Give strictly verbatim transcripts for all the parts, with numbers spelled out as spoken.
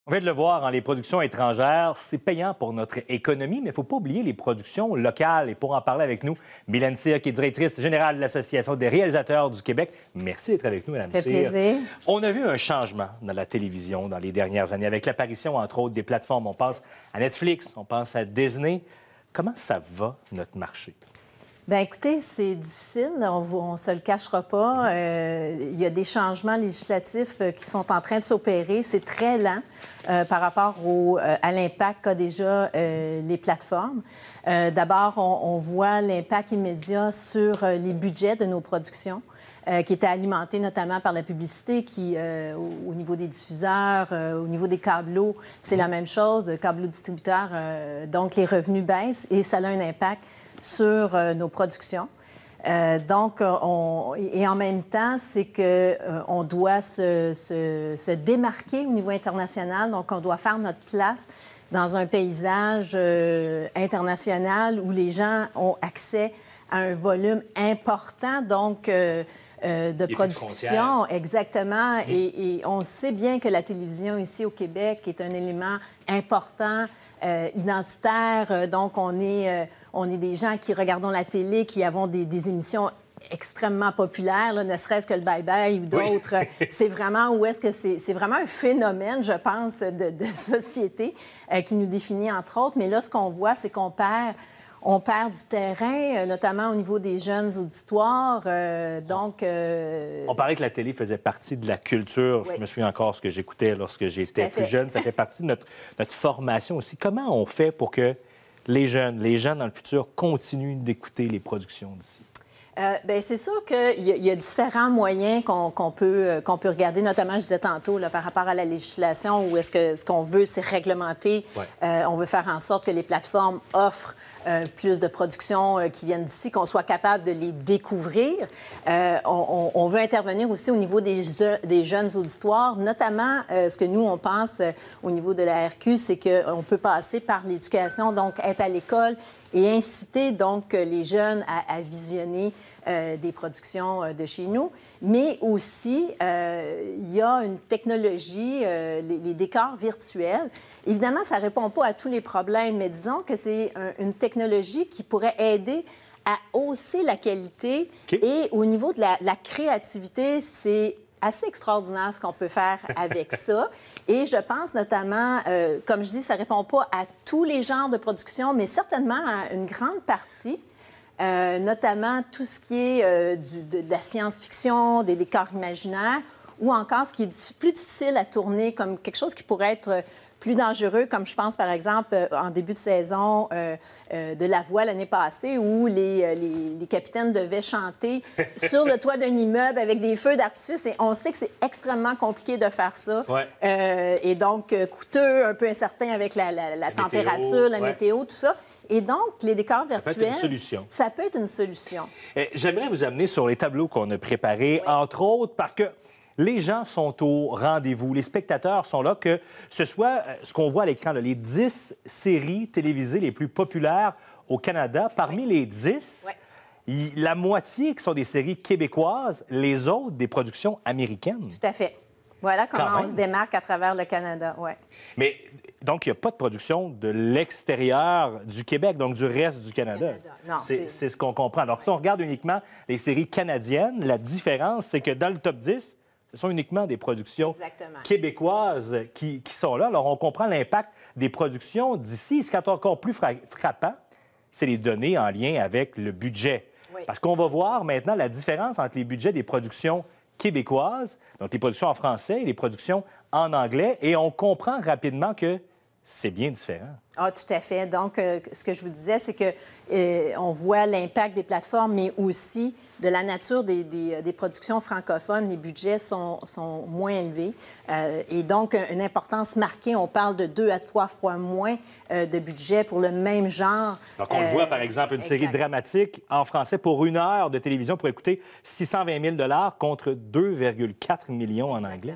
On vient de le voir, hein, les productions étrangères, c'est payant pour notre économie, mais il ne faut pas oublier les productions locales. Et pour en parler avec nous, Mylène Cyr, qui est directrice générale de l'Association des réalisateurs du Québec. Merci d'être avec nous, Mme Ça fait Cyr. plaisir. On a vu un changement dans la télévision dans les dernières années, avec l'apparition, entre autres, des plateformes. On pense à Netflix, on pense à Disney. Comment ça va, notre marché? Bien, écoutez, c'est difficile, on ne se le cachera pas. Euh, il y a des changements législatifs euh, qui sont en train de s'opérer. C'est très lent euh, par rapport au, euh, à l'impact qu'a déjà euh, les plateformes. Euh, D'abord, on, on voit l'impact immédiat sur euh, les budgets de nos productions, euh, qui étaient alimentés notamment par la publicité, qui, euh, au, au niveau des diffuseurs, euh, au niveau des câbleaux, c'est la même chose, câbleaux distributeurs. Euh, donc, les revenus baissent et ça a un impact sur euh, nos productions. Euh, donc, on, et en même temps, c'est qu'on euh, doit se, se, se démarquer au niveau international. Donc, on doit faire notre place dans un paysage euh, international où les gens ont accès à un volume important, donc, euh, euh, de production. Exactement. Mmh. Et, et on sait bien que la télévision ici au Québec est un élément important, euh, identitaire. Donc, on est... Euh, On est des gens qui regardons la télé, qui avons des, des émissions extrêmement populaires, là, ne serait-ce que le Bye Bye ou d'autres. Oui. C'est vraiment où est-ce que c'est... C'est vraiment un phénomène, je pense, de, de société euh, qui nous définit, entre autres. Mais là, ce qu'on voit, c'est qu'on perd... On perd du terrain, euh, notamment au niveau des jeunes auditoires. Euh, donc... Euh... On parlait que la télé faisait partie de la culture. Oui. Je me souviens encore ce que j'écoutais lorsque j'étais plus jeune. Ça fait partie de notre, notre formation aussi. Comment on fait pour que les jeunes, les jeunes dans le futur continuent d'écouter les productions d'ici? Euh, bien, c'est sûr qu'il y, y a différents moyens qu'on qu'on peut, qu'on peut regarder, notamment, je disais tantôt, là, par rapport à la législation, où est-ce que ce qu'on veut, c'est réglementer. Ouais. Euh, on veut faire en sorte que les plateformes offrent euh, plus de productions euh, qui viennent d'ici, qu'on soit capable de les découvrir. Euh, on, on, on veut intervenir aussi au niveau des, des jeunes auditoires, notamment euh, ce que nous, on pense euh, au niveau de la R Q, c'est qu'on peut passer par l'éducation, donc être à l'école et inciter donc les jeunes à, à visionner euh, des productions euh, de chez nous. Mais aussi, euh, il y a une technologie, euh, les, les décors virtuels. Évidemment, ça ne répond pas à tous les problèmes, mais disons que c'est un, une technologie qui pourrait aider à hausser la qualité. Okay. Et au niveau de la, la créativité, c'est assez extraordinaire ce qu'on peut faire avec ça. Et je pense notamment, euh, comme je dis, ça ne répond pas à tous les genres de production, mais certainement à une grande partie, euh, notamment tout ce qui est euh, du, de, de la science-fiction, des décors imaginaires, ou encore ce qui est plus difficile à tourner, comme quelque chose qui pourrait être plus dangereux, comme je pense, par exemple, en début de saison euh, euh, de La Voix l'année passée, où les, les, les capitaines devaient chanter sur le toit d'un immeuble avec des feux d'artifice. Et on sait que c'est extrêmement compliqué de faire ça. Ouais. Euh, et donc, coûteux, un peu incertain avec la, la, la, la température, météo, la ouais. météo, tout ça. Et donc, les décors virtuels... Ça peut être une solution. Ça peut être une solution. Eh, j'aimerais vous amener sur les tableaux qu'on a préparés, oui. entre autres, parce que les gens sont au rendez-vous. Les spectateurs sont là, que ce soit ce qu'on voit à l'écran, là, les dix séries télévisées les plus populaires au Canada. Parmi oui. les dix, oui. la moitié qui sont des séries québécoises, les autres des productions américaines. Tout à fait. Voilà comment on se démarque à travers le Canada, oui. Mais donc, il n'y a pas de production de l'extérieur du Québec, donc du reste du Canada. Canada. C'est c'est ce qu'on comprend. Alors, ouais. si on regarde uniquement les séries canadiennes, la différence, c'est que dans le top dix, ce sont uniquement des productions Exactement. québécoises qui, qui sont là. Alors, on comprend l'impact des productions d'ici. Ce qui est encore plus fra frappant, c'est les données en lien avec le budget. Oui. Parce qu'on va voir maintenant la différence entre les budgets des productions québécoises, donc les productions en français et les productions en anglais, et on comprend rapidement que c'est bien différent. Ah, tout à fait. Donc, euh, ce que je vous disais, c'est que euh, on voit l'impact des plateformes, mais aussi de la nature des, des, des productions francophones. Les budgets sont, sont moins élevés. Euh, et donc, une importance marquée. On parle de deux à trois fois moins euh, de budget pour le même genre. Donc, on euh, le voit, par exemple, une exact. série dramatique en français pour une heure de télévision pour écouter six cent vingt mille dollars contre deux virgule quatre millions en anglais.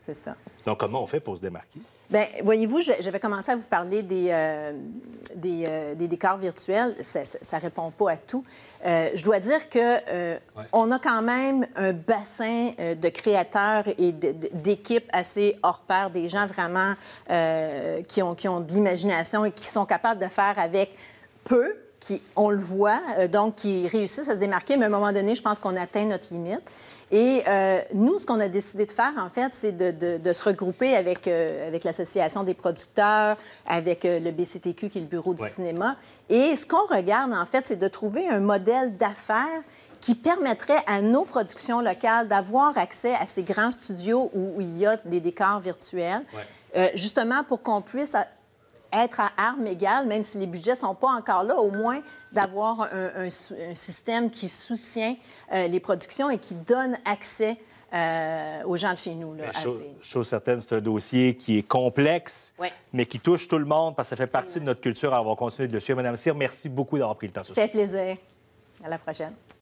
c'est ça. Donc, comment on fait pour se démarquer? Bien, voyez-vous, j'avais commencé à vous parler des, euh, des, euh, des décors virtuels. Ça ne répond pas à tout. Euh, je dois dire qu'on euh, ouais. a quand même un bassin euh, de créateurs et d'équipes assez hors pair, des gens vraiment euh, qui, ont, qui ont de l'imagination et qui sont capables de faire avec peu, qui, on le voit, euh, donc qui réussissent à se démarquer, mais à un moment donné, je pense qu'on atteint notre limite. Et euh, nous, ce qu'on a décidé de faire, en fait, c'est de, de, de se regrouper avec, euh, avec l'Association des producteurs, avec euh, le B C T Q, qui est le Bureau du ouais. cinéma. Et ce qu'on regarde, en fait, c'est de trouver un modèle d'affaires qui permettrait à nos productions locales d'avoir accès à ces grands studios où, où il y a des décors virtuels, ouais. euh, justement pour qu'on puisse être à armes égales, même si les budgets ne sont pas encore là, au moins d'avoir un, un, un système qui soutient euh, les productions et qui donne accès euh, aux gens de chez nous. Là, chose, ces... chose certaine, c'est un dossier qui est complexe, ouais. mais qui touche tout le monde parce que ça fait partie de notre culture. Alors, on va continuer de le suivre. Madame Cyr, merci beaucoup d'avoir pris le temps. Ça fait plaisir. À la prochaine.